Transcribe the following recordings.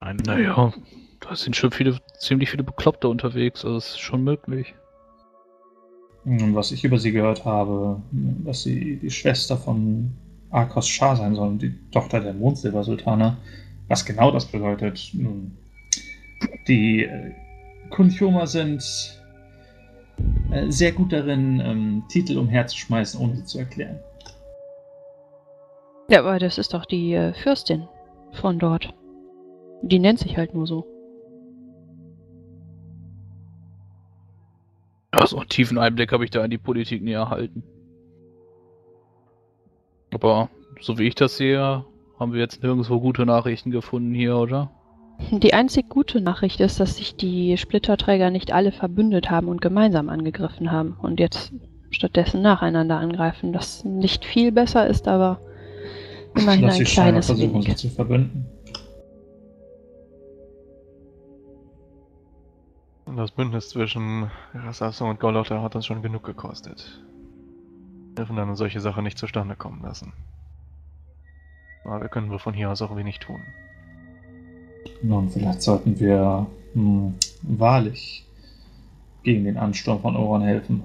Naja, da sind schon ziemlich viele Bekloppte unterwegs, also es ist schon möglich. Und was ich über sie gehört habe, dass sie die Schwester von Arkos Shah sein sollen, die Tochter der Mondsilbersultane. Was genau das bedeutet, die Kunchoma sind sehr gut darin, Titel umherzuschmeißen, ohne sie zu erklären. Ja, aber das ist doch die Fürstin von dort. Die nennt sich halt nur so. Also einen tiefen Einblick habe ich da in die Politik nie erhalten. Aber so wie ich das sehe, haben wir jetzt nirgendwo gute Nachrichten gefunden hier, oder? Die einzig gute Nachricht ist, dass sich die Splitterträger nicht alle verbündet haben und gemeinsam angegriffen haben und jetzt stattdessen nacheinander angreifen. Das nicht viel besser ist, aber immerhin Dass ein sie scheinbar kleines versuchen, wenig. sich zu verbünden. Das Bündnis zwischen Rassasso und Golotta hat uns schon genug gekostet. Wir dürfen dann solche Sachen nicht zustande kommen lassen. Aber wir können wohl von hier aus auch wenig tun. Nun, vielleicht sollten wir wahrlich gegen den Ansturm von Oron helfen.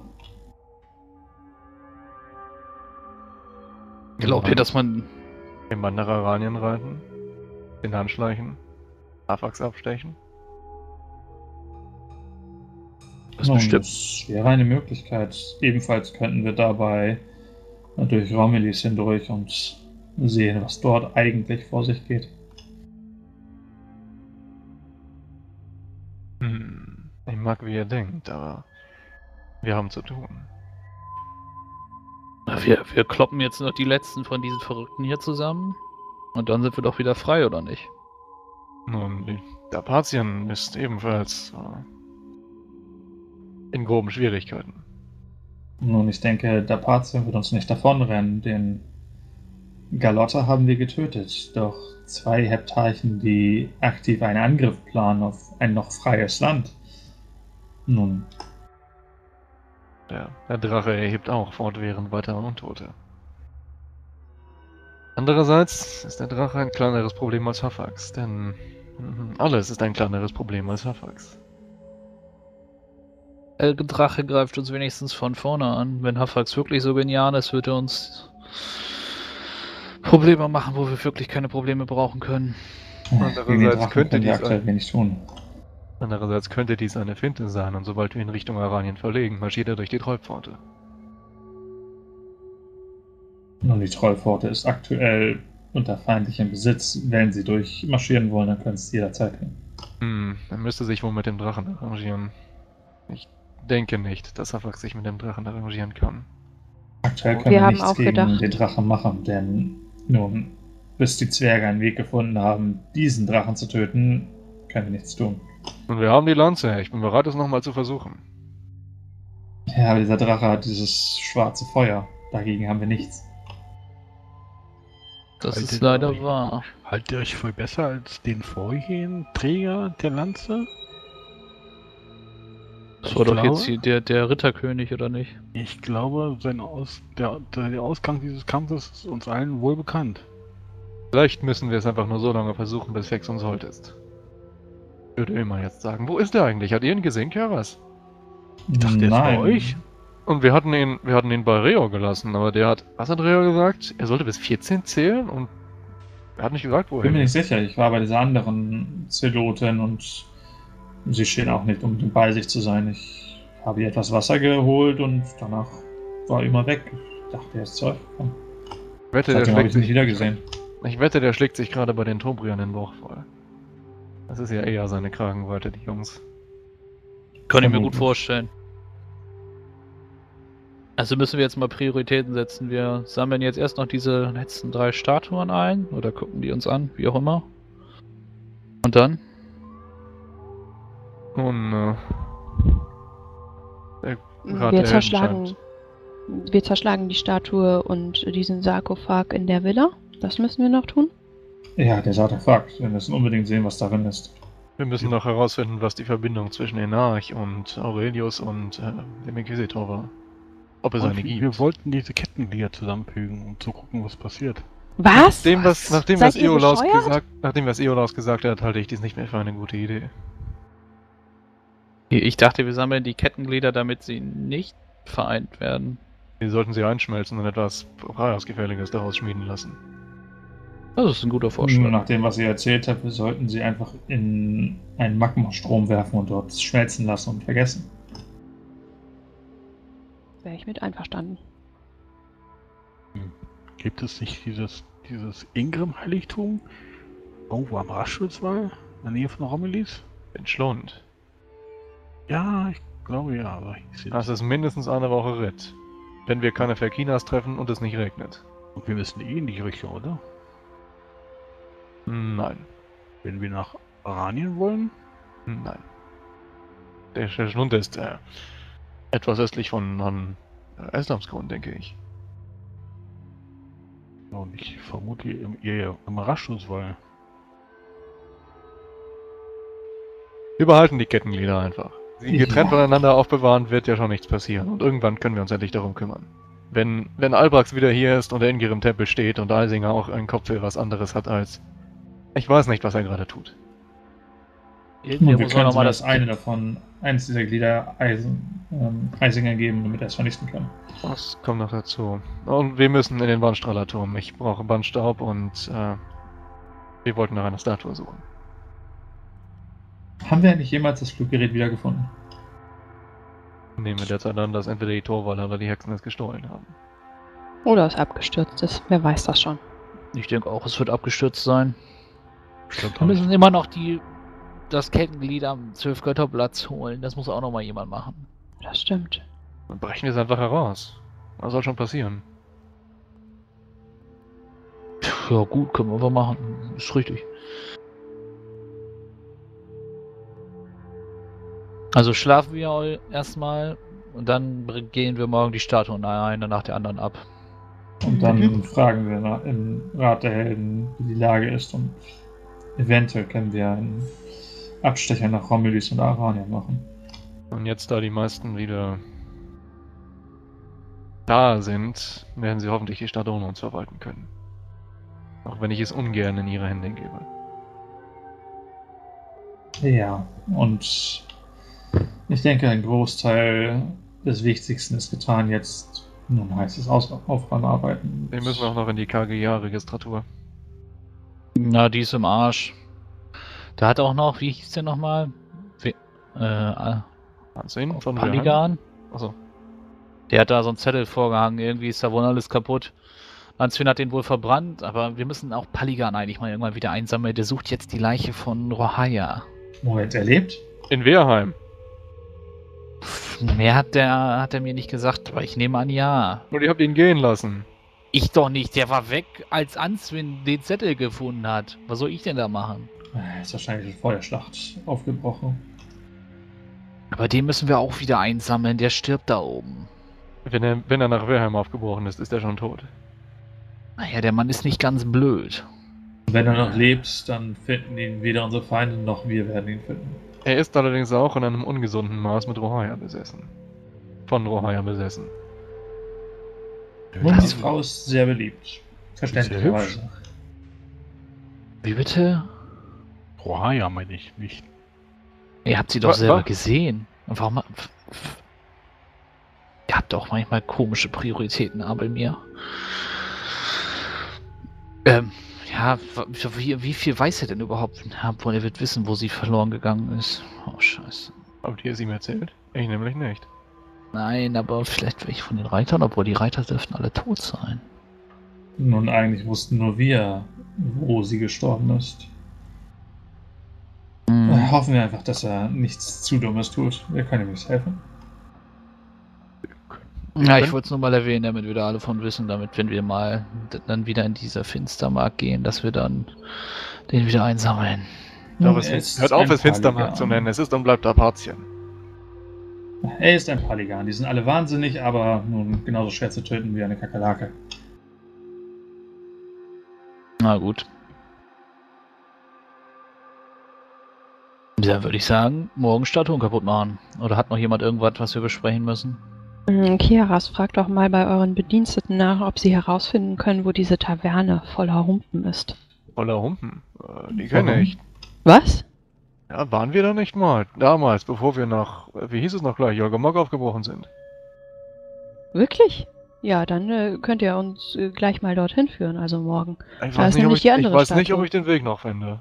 Glaubt ihr, dass man... Den Mandararanien reiten? Den anschleichen? Afax abstechen? Das Nun, bestimmt... das wäre eine Möglichkeit. Ebenfalls könnten wir dabei durch Romelis hindurch und sehen, was dort eigentlich vor sich geht. Ich mag, wie ihr denkt, aber wir haben zu tun. Wir kloppen jetzt noch die letzten von diesen Verrückten hier zusammen und dann sind wir doch wieder frei, oder nicht? Nun, die Dapazien ist ebenfalls in groben Schwierigkeiten. Nun, ich denke, Dapazien wird uns nicht davonrennen. Den Galotta haben wir getötet, doch 2 Heptarchen, die aktiv einen Angriff planen auf ein noch freies Land. Nun, Der Drache erhebt auch fortwährend weitere Untote. Andererseits ist der Drache ein kleineres Problem als Hafax, denn alles ist ein kleineres Problem als Hafax. Der Drache greift uns wenigstens von vorne an. Wenn Hafax wirklich so genial ist, wird er uns Probleme machen, wo wir wirklich keine Probleme brauchen können. gegen den Drachen können wir aktuell wenig tun. Andererseits könnte dies eine Finte sein, und sobald wir in Richtung Aranien verlegen, marschiert er durch die Trollpforte. Nun, die Trollpforte ist aktuell unter feindlichem Besitz. Wenn sie durchmarschieren wollen, dann können sie es jederzeit tun. Er müsste sich wohl mit dem Drachen arrangieren. Ich denke nicht, dass Hafax sich mit dem Drachen arrangieren kann. Aktuell können wir nichts gegen den Drachen machen, denn nun, bis die Zwerge einen Weg gefunden haben, diesen Drachen zu töten, können wir nichts tun. Und wir haben die Lanze. Ich bin bereit, es nochmal zu versuchen. Ja, aber dieser Drache hat dieses schwarze Feuer. Dagegen haben wir nichts. Das ist leider wahr. Haltet ihr euch voll besser als den vorherigen Träger der Lanze? Das war doch jetzt hier der Ritterkönig, oder nicht? Ich glaube, der Ausgang dieses Kampfes ist uns allen wohl bekannt. Vielleicht müssen wir es einfach nur so lange versuchen, bis Fex uns holt ist. Ich würde immer jetzt sagen, wo ist der eigentlich? Hat ihr ihn gesehen, Keras? Ich dachte, der ist bei euch. Und wir hatten ihn bei Reo gelassen, aber was hat Reo gesagt? Er sollte bis 14 zählen und er hat nicht gesagt, wohin. Ich bin mir nicht sicher, ich war bei dieser anderen Zelotin und sie schien auch nicht, um bei sich zu sein. Ich habe ihr etwas Wasser geholt und danach war er immer weg. Ich dachte, er ist zurückgekommen. Seitdem habe ich ihn nicht wieder gesehen. Ich wette, der schlägt sich gerade bei den Tobriern den Bauch voll. Das ist ja eher seine Kragenweite, die Jungs. Kann ich mir gut vorstellen. Also müssen wir jetzt mal Prioritäten setzen. Wir sammeln jetzt erst noch diese letzten 3 Statuen ein oder gucken die uns an, wie auch immer. Und dann? Und wir zerschlagen die Statue und diesen Sarkophag in der Villa. Das müssen wir noch tun. Ja, der Sarkophag. Wir müssen unbedingt sehen, was darin ist. Wir müssen noch herausfinden, was die Verbindung zwischen Enarch und Aurelius und dem Inquisitor war. Ob es eine gibt. Wir wollten diese Kettenglieder zusammenfügen, um zu gucken, was passiert. Was? Nachdem Seid ihr was Eolaus gesagt hat, halte ich dies nicht mehr für eine gute Idee. Ich dachte, wir sammeln die Kettenglieder, damit sie nicht vereint werden. Wir sollten sie einschmelzen und etwas Gefährliches daraus schmieden lassen. Das ist ein guter Vorschlag. Nach dem, was ihr erzählt habt, wir sollten sie einfach in einen Magmastrom werfen und dort schmelzen lassen und vergessen. Wäre ich mit einverstanden. Gibt es nicht dieses Ingram-Heiligtum? Irgendwo am Raschschutzwall? In der Nähe von Rommelis? Den Schlund. Ja, ich glaube ja, aber ich sehe Das ist mindestens eine Woche Ritt. Wenn wir keine Verkinas treffen und es nicht regnet. Und wir müssen in die Richtung, oder? Nein. Wenn wir nach Aranien wollen? Nein. Der Schlund ist etwas östlich von Eslamsgrund, denke ich. Und ich vermute im Raschschutzwall. Wir behalten die Kettenglieder einfach. Sie getrennt voneinander aufbewahren, wird ja schon nichts passieren. Und irgendwann können wir uns endlich darum kümmern. Wenn Albrax wieder hier ist und der Ingir im Tempel steht und Eisinger auch einen Kopf für was anderes hat als... Ich weiß nicht, was er gerade tut. Und wir können mal eines dieser Glieder Eisinger geben, damit er es vernichten kann. Das kommt noch dazu. Und wir müssen in den Bandstrahlerturm. Ich brauche Bandstaub und wir wollten nach einer Statue suchen. Haben wir eigentlich jemals das Fluggerät wiedergefunden? Nehmen wir derzeit an, dass entweder die Torwaller oder die Hexen es gestohlen haben. Oder es abgestürzt ist. Wer weiß das schon. Ich denke auch, es wird abgestürzt sein. Stimmt Wir müssen immer noch das Kettenglied am 12-Götterplatz holen. Das muss auch noch mal jemand machen. Das stimmt. Dann brechen wir es einfach heraus. Was soll schon passieren? Ja gut, können wir aber machen. Ist richtig. Also schlafen wir erstmal und dann gehen wir morgen die Statuen eine nach der anderen ab. Und dann fragen wir im Rat der Helden, wie die Lage ist, und eventuell können wir einen Abstecher nach Rommelis und Aranien machen. Und jetzt, da die meisten wieder da sind, werden sie hoffentlich die Stadt ohne uns verwalten können. Auch wenn ich es ungern in ihre Hände gebe. Ja, und ich denke, ein Großteil des Wichtigsten ist getan. Jetzt nun heißt es Aufräumarbeiten. Wir müssen auch noch in die KGA-Registratur. Na, die ist im Arsch. Da hat auch noch, wie hieß der nochmal? Ansehen von Paligan? Achso. Der hat da so einen Zettel vorgehangen, irgendwie ist da wohl alles kaputt. Answin hat den wohl verbrannt, aber wir müssen auch Paligan eigentlich mal irgendwann wieder einsammeln. Der sucht jetzt die Leiche von Rohaya. Moment, er lebt? In Wehrheim. Mehr hat er mir nicht gesagt, aber ich nehme an, ja. Und ihr habt ihn gehen lassen. Ich doch nicht, der war weg, als Answin den Zettel gefunden hat. Was soll ich denn da machen? Er ist wahrscheinlich schon vor der Schlacht aufgebrochen. Aber den müssen wir auch wieder einsammeln, der stirbt da oben. Wenn er nach Wehrheim aufgebrochen ist, ist er schon tot. Naja, der Mann ist nicht ganz blöd. Wenn er noch lebt, dann finden ihn weder unsere Feinde noch wir werden ihn finden. Er ist allerdings auch in einem ungesunden Maß mit Rohaya besessen. Von Rohaya besessen. Und die Frau ist sehr beliebt. Verständlicherweise. Wie bitte? Rohaya meine ich nicht. Ihr habt sie doch selber gesehen. Und warum... Ihr habt auch manchmal komische Prioritäten, aber mir. Ja, wie viel weiß er denn überhaupt? Obwohl er wird wissen, wo sie verloren gegangen ist. Oh, scheiße. Habt ihr es ihm erzählt? Ich nämlich nicht. Nein, aber vielleicht welche von den Reitern, obwohl die Reiter dürften alle tot sein. Nun, eigentlich wussten nur wir, wo sie gestorben ist. Hoffen wir einfach, dass er nichts zu Dummes tut. Wir können ihm nicht helfen. Ja, ich wollte es nur mal erwähnen, damit wir da alle von wissen, damit, wenn wir mal dann wieder in dieser Finstermarkt gehen, dass wir dann den wieder einsammeln. Aber hört auf, es Finstermarkt zu nennen. Es ist und bleibt Apatien. Er ist ein Paligan. Die sind alle wahnsinnig, aber nun genauso schwer zu töten wie eine Kakerlake. Na gut. Dann würde ich sagen, morgen Statuen kaputt machen. Oder hat noch jemand irgendwas, was wir besprechen müssen? Kiaras, fragt doch mal bei euren Bediensteten nach, ob sie herausfinden können, wo diese Taverne voller Humpen ist. Voller Humpen. Die kenne ich. Was? Ja, waren wir da nicht mal? Damals, bevor wir nach, wie hieß es noch gleich, Jolgamok aufgebrochen sind. Wirklich? Ja, dann könnt ihr uns gleich mal dorthin führen, also morgen. Ich Da weiß, ist nicht, ob nämlich ich, die ich andere weiß nicht, ob Statue. ich den Weg noch finde.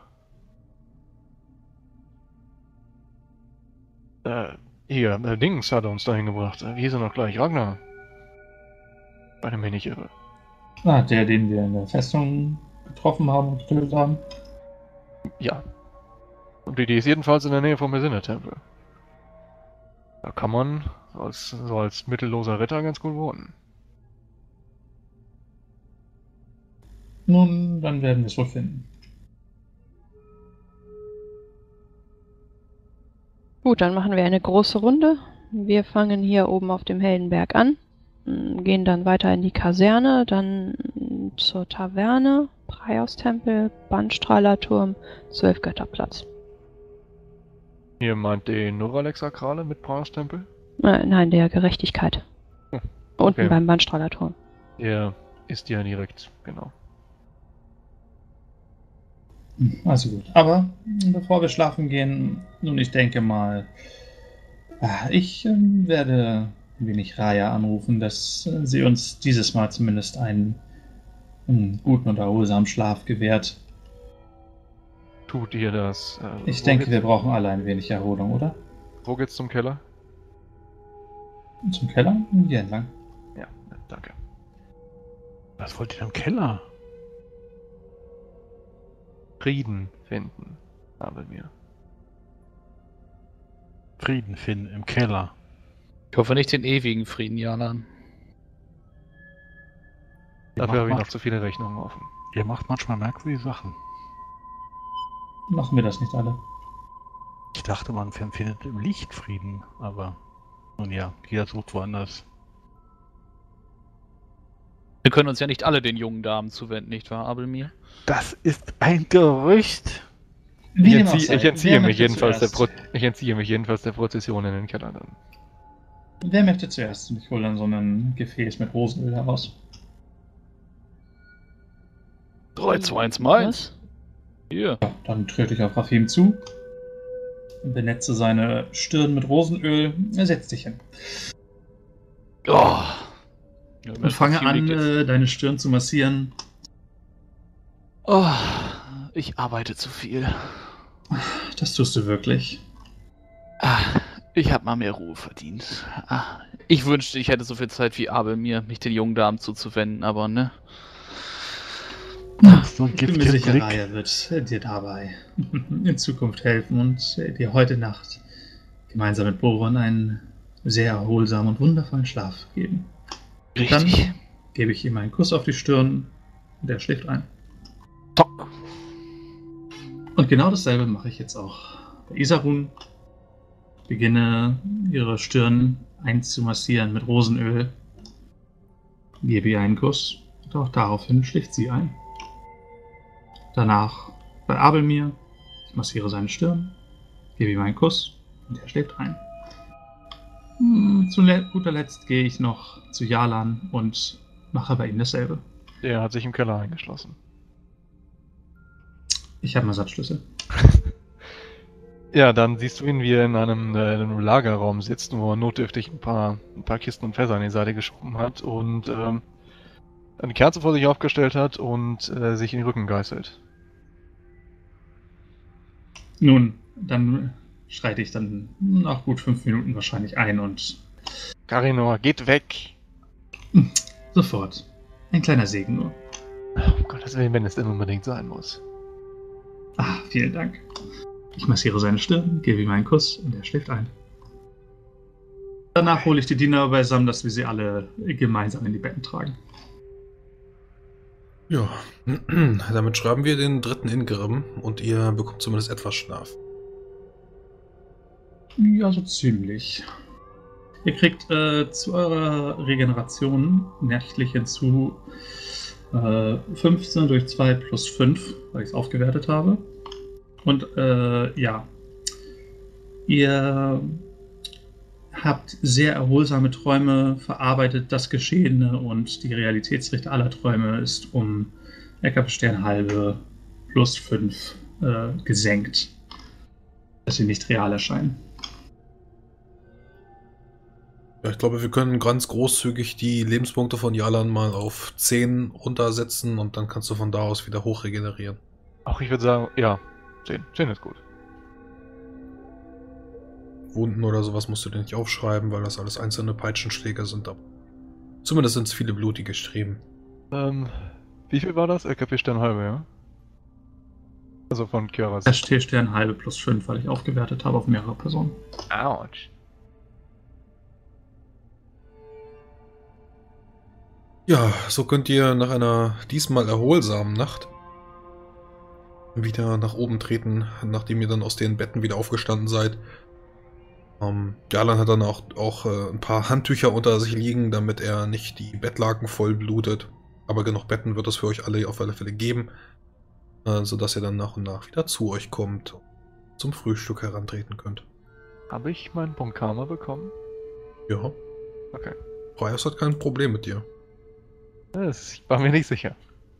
Hier, Dings hat uns dahin gebracht. Wie hieß er noch gleich? Ragnar. Wenn ich mich nicht irre. Ah, der, den wir in der Festung getroffen haben und getötet haben. Ja. Und die ist jedenfalls in der Nähe vom Messinne-Tempel. Da kann man so als mittelloser Ritter ganz gut wohnen. Nun, dann werden wir es wohl finden. Gut, dann machen wir eine große Runde. Wir fangen hier oben auf dem Heldenberg an, gehen dann weiter in die Kaserne, dann zur Taverne, Preiaustempel, Bandstrahlerturm, 12-Götterplatz. Hier meint die Novalex-Sakrale mit Praustempel? Nein, der Gerechtigkeit. Hm, Unten okay. beim Bandstrahlerturm. Der ist ja direkt, genau. Also gut. Aber bevor wir schlafen gehen, nun, ich denke mal, ich werde ein wenig Raya anrufen, dass sie uns dieses Mal zumindest einen guten und erholsamen Schlaf gewährt. Tut ihr das? Ich denke, wir brauchen alle ein wenig Erholung, oder? Wo geht's zum Keller? Zum Keller? Hier entlang. Ja, danke. Was wollt ihr im Keller? Frieden finden, habe mir. Frieden finden im Keller. Ich hoffe nicht den ewigen Frieden, Jalan. Dafür habe ich noch macht, zu viele Rechnungen offen. ihr macht manchmal merkwürdige Sachen. Machen wir das nicht alle? Ich dachte, man findet im Licht Frieden, aber nun ja, jeder sucht woanders. Wir können uns ja nicht alle den jungen Damen zuwenden, nicht wahr, Abelmir? Das ist ein Gerücht. Wie dem auch sei. Ich entziehe Wer mich möchte jedenfalls der Prozession in den Keller dann. Wer möchte zuerst? Ich hole dann so ein Gefäß mit Rosenöl heraus. 3, 2, 1, mal. Was? Hier. Ja, dann trete ich auf Rafim zu, benetze seine Stirn mit Rosenöl, er setzt sich hin. Oh. Ja, Und fange an, deine Stirn zu massieren. Oh, ich arbeite zu viel. Das tust du wirklich. Ich habe mal mehr Ruhe verdient. Ich wünschte, ich hätte so viel Zeit wie Abelmir, mich den jungen Damen zuzuwenden, aber ne. So ein Ich bin mir giftiger sicher, Blick. Raya wird dir dabei in Zukunft helfen und dir heute Nacht gemeinsam mit Boron einen sehr erholsamen und wundervollen Schlaf geben. Richtig. Dann gebe ich ihm einen Kuss auf die Stirn und er schläft ein. Tock. Und genau dasselbe mache ich jetzt auch bei Isarun. Beginne ihre Stirn einzumassieren mit Rosenöl. Gebe ihr einen Kuss und auch daraufhin schläft sie ein. Danach bei Abelmir. Ich massiere seine Stirn, gebe ihm einen Kuss und er schläft ein. Zu guter Letzt gehe ich noch zu Jalan und mache bei ihm dasselbe. Der hat sich im Keller eingeschlossen. Ich habe einen Ersatzschlüssel. Ja, dann siehst du ihn, wie er in einem Lagerraum sitzt, wo er notdürftig ein paar Kisten und Fässer an die Seite geschoben hat und eine Kerze vor sich aufgestellt hat und sich in den Rücken geißelt. Nun, dann schreite ich dann nach gut 5 Minuten wahrscheinlich ein und Karinor, geht weg! sofort. Ein kleiner Segen nur. Oh Gott, das will, wenn es denn unbedingt sein muss. Vielen Dank. Ich massiere seine Stirn, gebe ihm einen Kuss und er schläft ein. Danach hole ich die Diener beisammen, dass wir sie alle gemeinsam in die Betten tragen. Ja, damit schreiben wir den 3. Ingrim und ihr bekommt zumindest etwas Schlaf. Ja, so ziemlich. Ihr kriegt zu eurer Regeneration nächtlich hinzu 15 durch 2 plus 5, weil ich es aufgewertet habe. Und ja, ihr habt sehr erholsame Träume, verarbeitet das Geschehene und die Realitätsrichte aller Träume ist um Eckerbeschstern halbe plus 5 gesenkt, dass sie nicht real erscheinen. Ja, ich glaube, wir können ganz großzügig die Lebenspunkte von Jalan mal auf 10 runtersetzen und dann kannst du von da aus wieder hoch regenerieren. Auch ich würde sagen, ja, 10. 10 ist gut. Wunden oder sowas musst du dir nicht aufschreiben, weil das alles einzelne Peitschenschläge sind. Aber zumindest sind es viele blutige Streben. Wie viel war das? LKP Stern halbe, ja? Also von Kioras. Stern halbe plus 5, weil ich aufgewertet habe auf mehrere Personen. Autsch. Ja, so könnt ihr nach einer diesmal erholsamen Nacht wieder nach oben treten, nachdem ihr dann aus den Betten wieder aufgestanden seid. Jalan hat dann auch ein paar Handtücher unter sich liegen, damit er nicht die Bettlaken voll blutet. Aber genug Betten wird es für euch alle auf alle Fälle geben, sodass ihr dann nach und nach wieder zu euch kommt und zum Frühstück herantreten könnt. Habe ich meinen Punkt Karma bekommen? Ja. Okay. Freiers hat kein Problem mit dir. Ich war mir nicht sicher.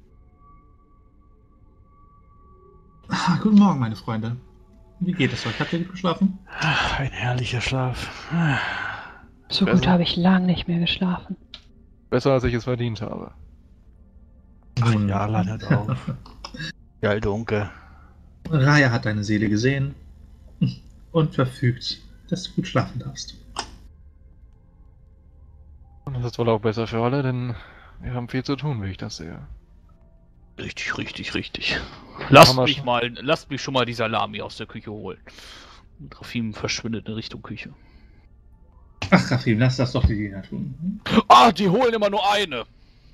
Guten Morgen, meine Freunde. Wie geht es euch? Habt ihr gut geschlafen? Ein herrlicher Schlaf. So gut Also- habe ich lang nicht mehr geschlafen. Besser als ich es verdient habe. Ach ja, landet auf. Geil, Dunkel. Raya hat deine Seele gesehen und verfügt, dass du gut schlafen darfst. Und das ist wohl auch besser für alle, denn wir haben viel zu tun, wie ich das sehe. Richtig, richtig, richtig. Haben wir Lasst mich schon mal die Salami aus der Küche holen. Und Rafim verschwindet in Richtung Küche. Ach, Rafim, lass das doch die Diener tun. Ah, die holen immer nur eine!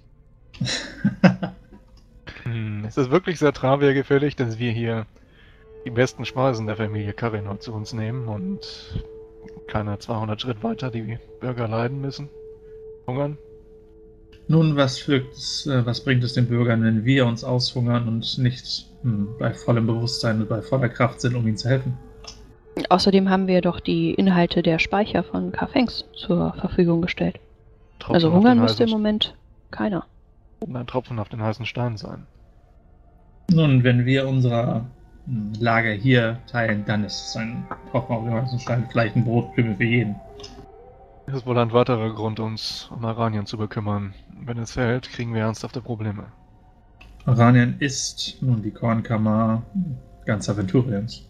Es ist wirklich sehr Travia gefällig, dass wir hier die besten Speisen der Familie Karinor zu uns nehmen und keine 200 Schritt weiter die Bürger leiden müssen. Hungern. Nun, was bringt es den Bürgern, wenn wir uns aushungern und nicht bei vollem Bewusstsein und bei voller Kraft sind, um ihnen zu helfen? Außerdem haben wir doch die Inhalte der Speicher von Carfangs zur Verfügung gestellt. Tropfen Also auf hungern den müsste im heißen- Moment keiner. ein Tropfen auf den heißen Stein sein. Nun, wenn wir unser Lager hier teilen, dann ist es ein Tropfen auf den heißen Stein, vielleicht ein Brotkrümel für jeden. Das ist wohl ein weiterer Grund, uns um Aranien zu bekümmern. Wenn es fällt, kriegen wir ernsthafte Probleme. Aranien ist nun die Kornkammer ganz Aventuriens.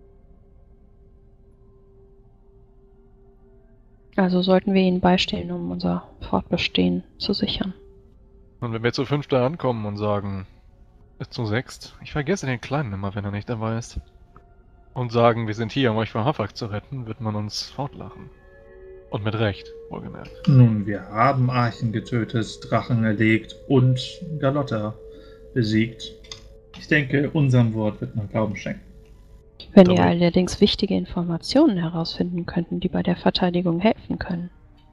Also sollten wir ihnen beistehen, um unser Fortbestehen zu sichern. Und wenn wir zu 5 da ankommen und sagen, bis zu 6, ich vergesse den Kleinen immer, wenn er nicht dabei ist, und sagen, wir sind hier, um euch vor Hafak zu retten, wird man uns fortlachen. Und mit Recht, wohlgemerkt. Nun, wir haben Archen getötet, Drachen erlegt und Galotta besiegt. Ich denke, unserem Wort wird man Glauben schenken. Wenn Dabei- wir allerdings wichtige Informationen herausfinden könnten, die bei der Verteidigung helfen können.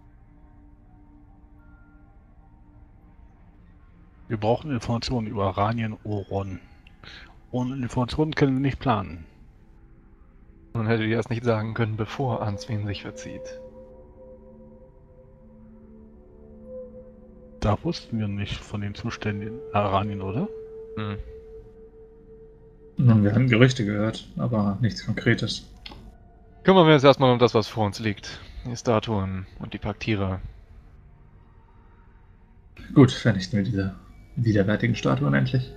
Wir brauchen Informationen über Aranien Oron. Ohne Informationen können wir nicht planen. Man hätte dir das nicht sagen können, bevor Answin sich verzieht. Da wussten wir nicht von den Zuständen in Aranien, oder? Hm. Nun, wir haben Gerüchte gehört, aber nichts Konkretes. Kümmern wir uns erstmal um das, was vor uns liegt. Die Statuen und die Paktierer. Gut, vernichten wir diese widerwärtigen Statuen endlich.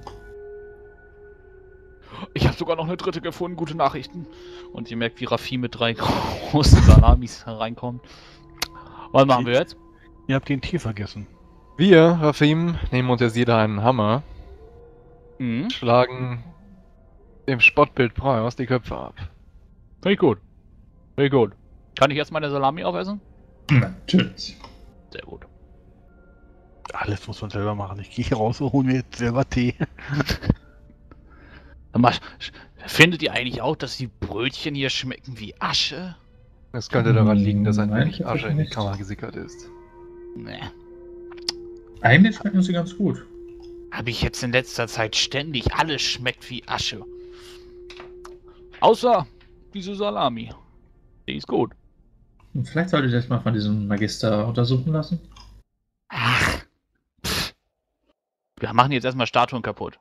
Ich habe sogar noch eine dritte gefunden, gute Nachrichten. Und ihr merkt, wie Rafim mit 3 großen Salamis hereinkommt. Was machen wir jetzt? Ihr habt den Tier vergessen. Wir, Rafim, nehmen uns jetzt jeder einen Hammer, Mhm. schlagen dem Spottbild Praios die Köpfe ab. Finde ich gut. Finde ich gut. Kann ich jetzt meine Salami aufessen? Natürlich. Sehr gut. Alles muss man selber machen. Ich gehe raus und hole mir jetzt selber Tee. Findet ihr eigentlich auch, dass die Brötchen hier schmecken wie Asche? Es könnte daran liegen, dass ein Nein, wenig Asche in die nicht. Kammer gesickert ist. Nee. Eigentlich schmecken sie ganz gut. Habe ich jetzt in letzter Zeit ständig. Alles schmeckt wie Asche. Außer diese Salami. Die ist gut. Vielleicht solltet ihr euch mal von diesem Magister untersuchen lassen. Ach. Pff. Wir machen jetzt erstmal Statuen kaputt.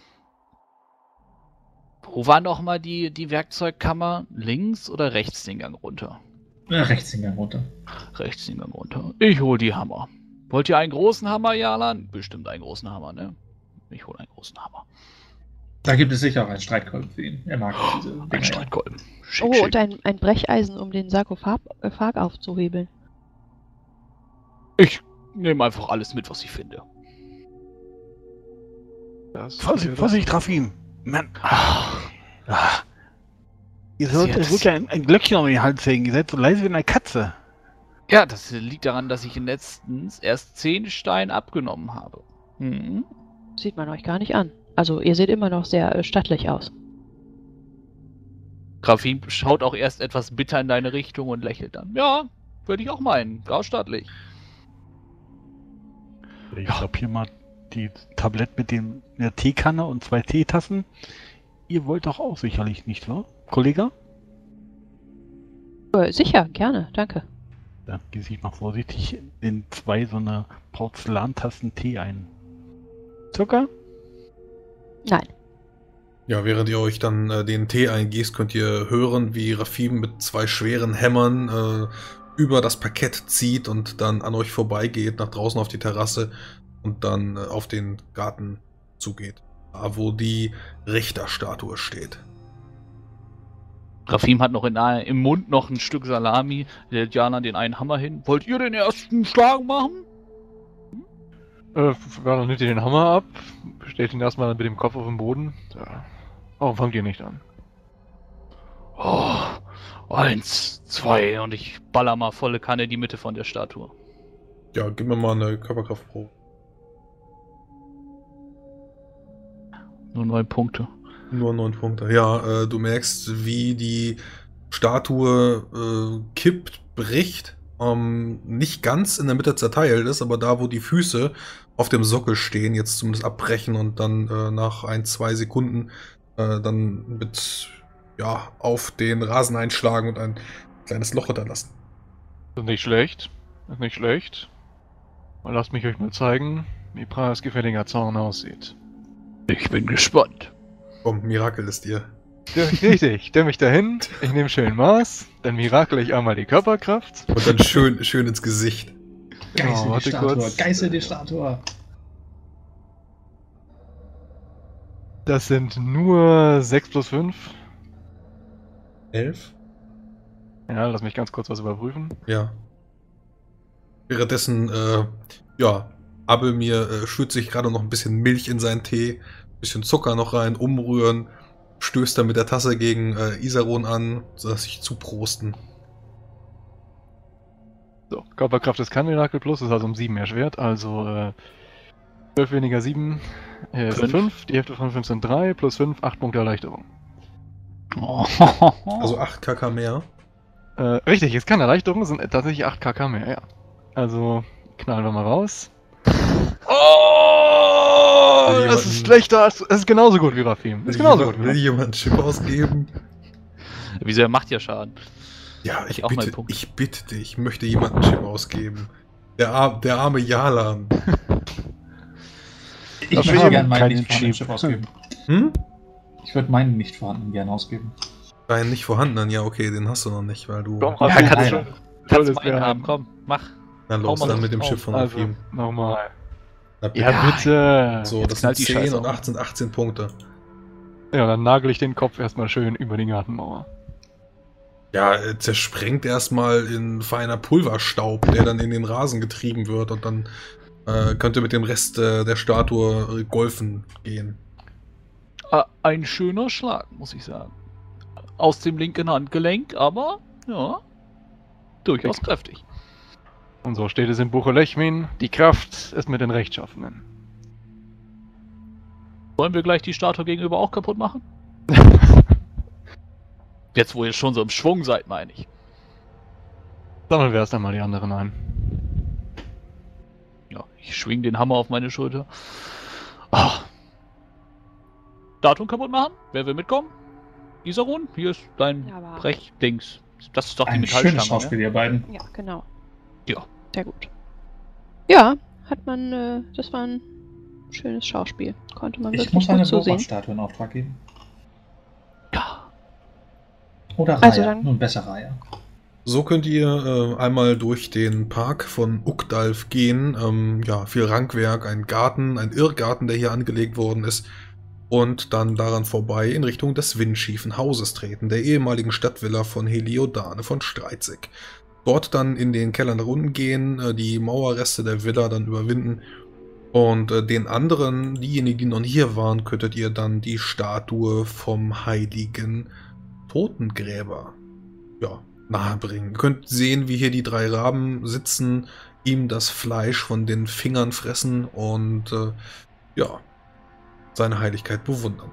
Wo war noch mal die Werkzeugkammer? Links oder rechts den Gang runter? Rechts den Gang runter. Rechts den Gang runter. Ich hol die Hammer. Wollt ihr einen großen Hammer, Jalan? Bestimmt einen großen Hammer, ne? Ich hol einen großen Hammer. Da gibt es sicher auch einen Streitkolben für ihn. Er mag diese Dinger. Ein Streitkolben. Schick, Oh, schick. und ein Brecheisen, um den Sarkophag aufzuhebeln. Ich nehme einfach alles mit, was ich finde. Vorsicht, Rafim! Mann! Ihr sollt ja ein Glöckchen um den Hals hängen. Ihr seid so leise wie eine Katze. Ja, das liegt daran, dass ich letztens erst 10 Stein abgenommen habe. Mhm. Sieht man euch gar nicht an. Also, ihr seht immer noch sehr stattlich aus. Grafin schaut auch erst etwas bitter in deine Richtung und lächelt dann. Ja, würde ich auch meinen. Graustaatlich. Ich hab hier mal die Tablett mit der Teekanne und 2 Teetassen. Ihr wollt doch auch sicherlich, nicht wahr, Kollege? Sicher, gerne, danke. Dann gieße ich mal vorsichtig in 2 so eine Porzellantassen Tee ein. Zucker? Nein. Ja, während ihr euch dann den Tee eingießt, könnt ihr hören, wie Rafim mit 2 schweren Hämmern über das Parkett zieht und dann an euch vorbeigeht, nach draußen auf die Terrasse und dann auf den Garten zugeht, da wo die Richterstatue steht. Rafim hat noch im Mund noch ein Stück Salami, lädt Jalan den einen Hammer hin. Wollt ihr den ersten Schlag machen? Dann nimmt ihr den Hammer ab, stellt ihn erstmal mit dem Kopf auf den Boden. Ja. Warum fangt ihr nicht an? Oh, 1, 2 und ich baller mal volle Kanne in die Mitte von der Statue. Ja, gib mir mal eine Körperkraftprobe. Nur 9 Punkte. Nur 9 Punkte. Ja, du merkst, wie die Statue kippt, bricht. Nicht ganz in der Mitte zerteilt ist, aber da, wo die Füße auf dem Sockel stehen, jetzt zumindest abbrechen und dann nach 1-2 Sekunden dann mit auf den Rasen einschlagen und ein kleines Loch hinterlassen. Das ist nicht schlecht. Das ist nicht schlecht. Mal lasst mich euch mal zeigen, wie preisgefälliger Zaun aussieht. Ich bin gespannt. Komm, Mirakel ist dir. Richtig, ich stelle mich dahin, ich nehme schön Maß, dann mirakel ich einmal die Körperkraft. Und dann schön ins Gesicht. Geißel die warte Statue, kurz. Geißel die Statue. Das sind nur 6 plus 5. 11? Ja, lass mich ganz kurz was überprüfen. Ja. Währenddessen, Abelmir schützt sich gerade noch ein bisschen Milch in seinen Tee, bisschen Zucker noch rein, umrühren, stößt dann mit der Tasse gegen Isaron an, sodass sich zuprosten. So, Körperkraft ist kein Mirakel Plus, ist also um 7 erschwert, also 12 weniger 7 sind 5, die Hälfte von 5 sind 3, plus 5, 8 Punkte Erleichterung. Also 8 kk mehr. Richtig, es kann Erleichterung, sind tatsächlich 8 kk mehr, ja. Also, knallen wir mal raus. Oh, das ist schlechter, es ist genauso gut wie Rafim. Das ist genauso gut wie Will Rafim. jemand einen Chip ausgeben? Wieso, er macht ja Schaden. Ja, Ich auch mal einen Punkt. ich bitte dich, ich möchte jemanden einen Chip ausgeben. Der arme Jalan. Ich Das würde war gerne meinen kein nicht vorhandenen Chip. Chip ausgeben. Hm? Ich würde meinen nicht vorhandenen gerne ausgeben. Deinen nicht vorhandenen, ja okay, den hast du noch nicht, weil du... Komm, Ja, Rafim, kannst schon. Kannst du Tolles einen Werden. haben, komm, mach. Na los, hau mal dann mit dem drauf. Chip von Also, Rafim. nochmal. Na, bitte. Ja, bitte. So, jetzt das knallt sind die 10 Scheiße und auch. 8 sind 18 Punkte. Ja, dann nagel ich den Kopf erstmal schön über die Gartenmauer. Ja, zersprengt erstmal in feiner Pulverstaub, der dann in den Rasen getrieben wird und dann könnte mit dem Rest der Statue golfen gehen. Ein schöner Schlag, muss ich sagen. Aus dem linken Handgelenk, aber ja, durchaus kräftig. Und so steht es im Buche Lechmin, die Kraft ist mit den Rechtschaffenen. Wollen wir gleich die Statue gegenüber auch kaputt machen? Jetzt, wo ihr schon so im Schwung seid, meine ich. Sammeln wir erst einmal die anderen ein. Ja, ich schwing den Hammer auf meine Schulter. Statuen kaputt machen? Wer will mitkommen? Isaron, hier ist dein Ja, aber- Brechdings. Das ist doch die Ein schönes Metallstange, Schauspiel, ne? ihr beiden. Ja, genau. Ja. Sehr gut. Ja, hat man, das war ein schönes Schauspiel. Konnte man Ich wirklich muss gut eine zusehen. Borat-Statue in Auftrag geben. Ja. Oder Raya. Also dann- Nun besser Raya. So könnt ihr einmal durch den Park von Uckdalf gehen. Ja, viel Rankwerk, ein Garten, ein Irrgarten, der hier angelegt worden ist. Und dann daran vorbei in Richtung des windschiefen Hauses treten, der ehemaligen Stadtvilla von Heliodane von Streitzig. Dort dann in den Keller nach unten gehen, die Mauerreste der Villa dann überwinden. Und den anderen, diejenigen, die noch nie hier waren, könntet ihr dann die Statue vom heiligen Totengräber nahebringen. Ihr könnt sehen, wie hier die 3 Raben sitzen, ihm das Fleisch von den Fingern fressen und seine Heiligkeit bewundern.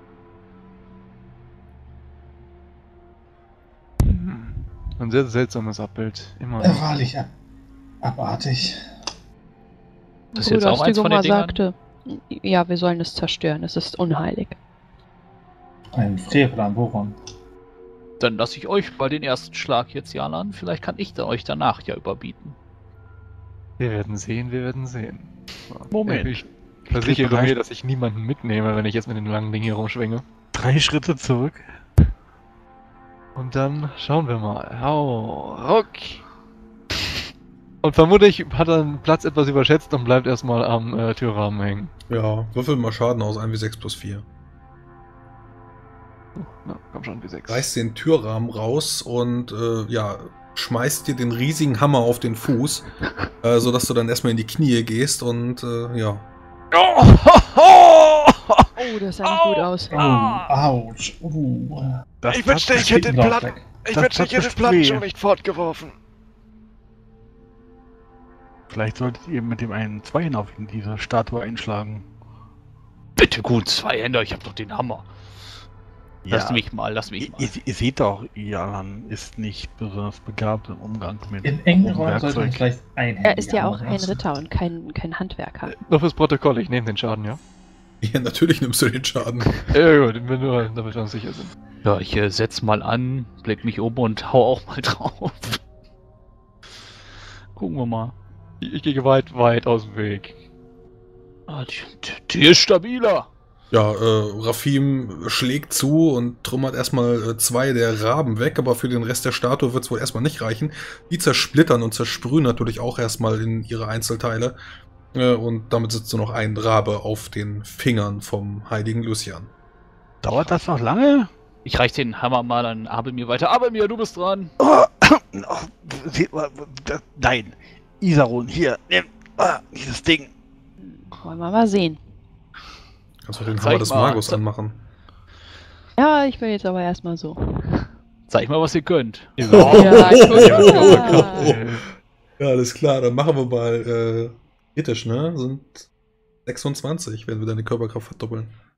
Ein sehr seltsames Abbild. Immer noch. Wahrlich abartig. Das ist jetzt Bruder auch eins von den Stigoma Dingern? sagte, ja, wir sollen es zerstören, es ist unheilig. Ein Frevel an Boron. Dann lasse ich euch mal den ersten Schlag jetzt, Jalan. Vielleicht kann ich euch danach ja überbieten. Wir werden sehen, wir werden sehen. Moment. Ich versichere drei- mir, dass ich niemanden mitnehme, wenn ich jetzt mit dem langen Ding hier rumschwinge. 3 Schritte zurück. Und dann schauen wir mal. Hau, ruck. Und vermutlich hat er den Platz etwas überschätzt und bleibt erstmal am Türrahmen hängen. Ja, würfel mal Schaden aus, 1w6 plus 4. Na, komm schon, wie 6. Reißt den Türrahmen raus und schmeißt dir den riesigen Hammer auf den Fuß, sodass du dann erstmal in die Knie gehst und Oh, das sah nicht gut aus. Oh, ouch. Das Ich wünschte, tat ich hätte den Lauf Platten. weg. Ich Das wünschte, tat ich hätte den bestimmt Platten weh. schon nicht fortgeworfen. Vielleicht solltet ihr mit dem einen Zweihänder in diese Statue einschlagen. Bitte gut, 2 Hände, ich hab doch den Hammer. Lass mich mal. Ihr seht doch, Jalan ist nicht besonders begabt im Umgang mit In engen groben Räumen sollte man Werkzeug. vielleicht einhändig Er ist ja auch ein Ritter und kein Handwerker. Nur fürs Protokoll, ich nehme den Schaden, ja? ja, natürlich nimmst du den Schaden. Ja gut, nur damit wir uns sicher sind. Ja, ich setz mal an, blick mich um und hau auch mal drauf. Gucken wir mal. Ich gehe weit aus dem Weg. Ah, die ist stabiler. Ja, Rafim schlägt zu und trümmert erstmal 2 der Raben weg, aber für den Rest der Statue wird es wohl erstmal nicht reichen. Die zersplittern und zersprühen natürlich auch erstmal in ihre Einzelteile. Und damit sitzt nur noch ein Rabe auf den Fingern vom heiligen Lucian. Dauert das noch lange? Ich reich den Hammer mal an Abelmir weiter. Abelmir, du bist dran. Nein, Isaron, hier, nimm dieses Ding. Wollen wir mal sehen. Kannst du den Zeig Hammer des mal. Magus anmachen? Ja, ich will jetzt aber erstmal so. Zeig mal, was ihr könnt. Ja, guck mal. Ja, alles klar, dann machen wir mal kritisch, ne? Sind 26, werden wir deine Körperkraft verdoppeln.